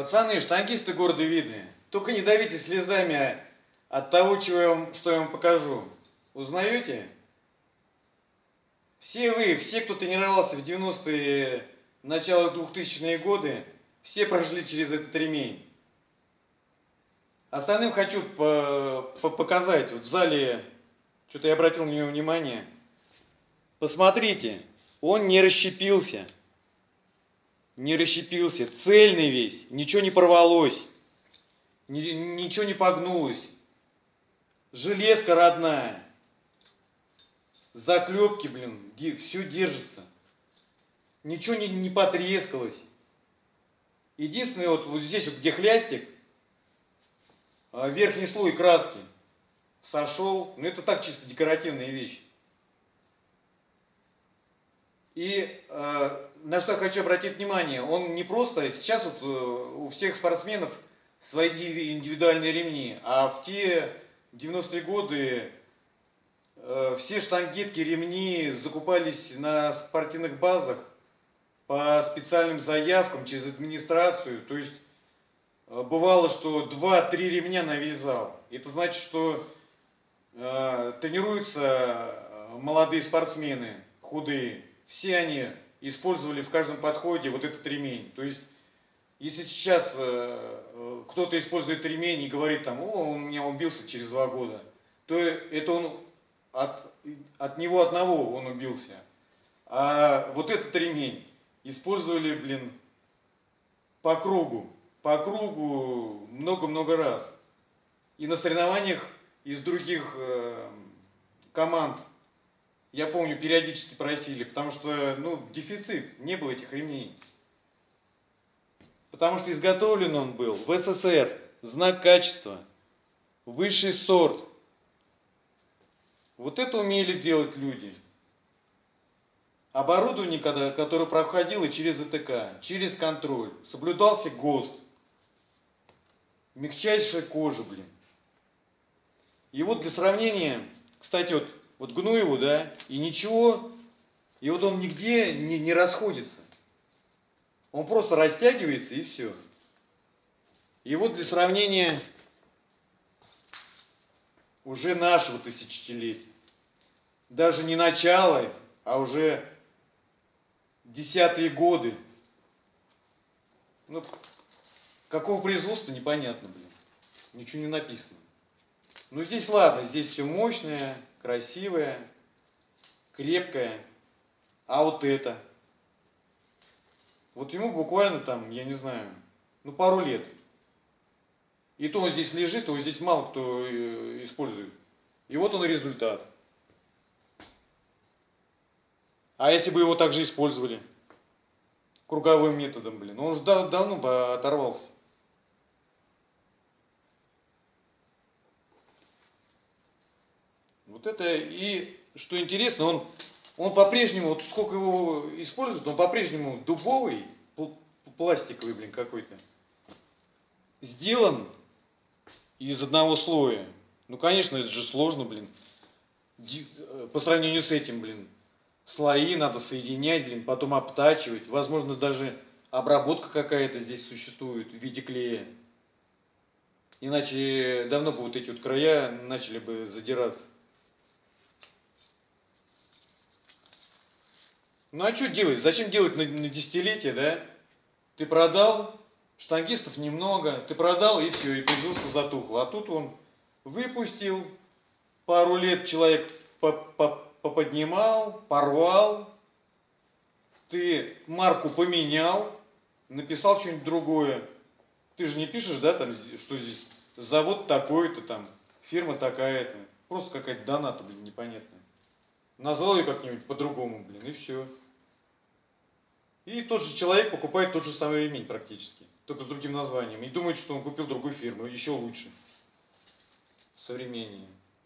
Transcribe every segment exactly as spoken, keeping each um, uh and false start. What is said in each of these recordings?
Пацаны, штангисты города видные. Только не давите слезами от того, чего я вам, что я вам покажу. Узнаете? Все вы, все, кто тренировался в девяностые, начало двухтысячные годы, все прошли через этот ремень. Остальным хочу по -по показать. Вот в зале, что-то я обратил на него внимание. Посмотрите, он не расщепился. Не расщепился, цельный весь, ничего не порвалось, ни, ничего не погнулось. Железка родная. Заклепки, блин, все держится. Ничего не, не потрескалось. Единственное, вот, вот здесь, вот, где хлястик, верхний слой краски сошел. Ну, это так чисто декоративная вещь. И э, на что я хочу обратить внимание, он не просто, сейчас вот э, у всех спортсменов свои индивидуальные ремни, а в те девяностые годы э, все штангетки, ремни закупались на спортивных базах по специальным заявкам через администрацию. То есть э, бывало, что два-три ремня на весь зал. Это значит, что э, тренируются молодые спортсмены, худые. Все они использовали в каждом подходе вот этот ремень. То есть, если сейчас э, кто-то использует ремень и говорит там, о, он меня убился через два года, то это он от, от него одного он убился. А вот этот ремень использовали, блин, по кругу, по кругу много-много раз. И на соревнованиях из других э, команд, я помню, периодически просили, потому что, ну, дефицит, не было этих ремней. Потому что изготовлен он был в СССР, знак качества, высший сорт. Вот это умели делать люди. Оборудование, которое проходило через ЭТК, через контроль, соблюдался ГОСТ. Мягчайшая кожа, блин. И вот для сравнения, кстати, вот, Вот гну его, да, и ничего, и вот он нигде не, не расходится. Он просто растягивается и все. И вот для сравнения уже нашего тысячелетия, даже не начало, а уже десятые годы. Ну, какого производства, непонятно, блин. Ничего не написано. Ну, здесь ладно, здесь все мощное, красивое, крепкое. А вот это. Вот ему буквально там, я не знаю, ну, пару лет. И то он здесь лежит, его здесь мало кто использует. И вот он и результат. А если бы его также использовали круговым методом, блин, он уже дав давно бы оторвался. Вот это, и что интересно, он, он по-прежнему, вот сколько его используют, он по-прежнему дубовый, пластиковый, блин, какой-то. Сделан из одного слоя. Ну, конечно, это же сложно, блин. По сравнению с этим, блин. Слои надо соединять, блин, потом обтачивать. Возможно, даже обработка какая-то здесь существует в виде клея. Иначе давно бы вот эти вот края начали бы задираться. Ну а что делать? Зачем делать на, на десятилетие, да? Ты продал, штангистов немного, ты продал, и все, и производство затухло. А тут он выпустил, пару лет человек поподнимал, порвал, ты марку поменял, написал что-нибудь другое. Ты же не пишешь, да, там, что здесь завод такой-то, там, фирма такая-то. Просто какая-то доната, блин, непонятная. Назвал ее как-нибудь по-другому, блин, и все. И тот же человек покупает тот же самый ремень практически, только с другим названием. И думает, что он купил другую фирму, еще лучше, современнее.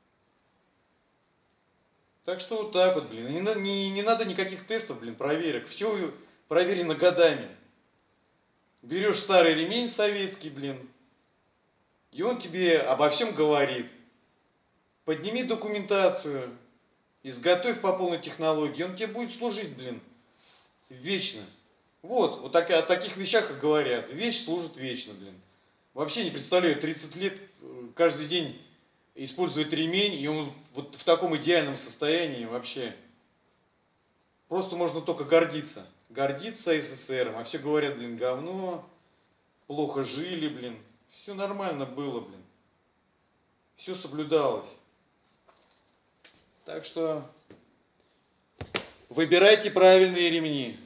Так что вот так вот, блин. Не, не, не надо никаких тестов, блин, проверок. Все проверено годами. Берешь старый ремень советский, блин, и он тебе обо всем говорит. Подними документацию, изготовь по полной технологии, он тебе будет служить, блин, вечно. Вот, вот так, о таких вещах и говорят. Вещь служит вечно, блин. Вообще не представляю, тридцать лет каждый день использует ремень, и он вот в таком идеальном состоянии вообще. Просто можно только гордиться. Гордиться СССР. А все говорят, блин, говно, плохо жили, блин. Все нормально было, блин. Все соблюдалось. Так что выбирайте правильные ремни.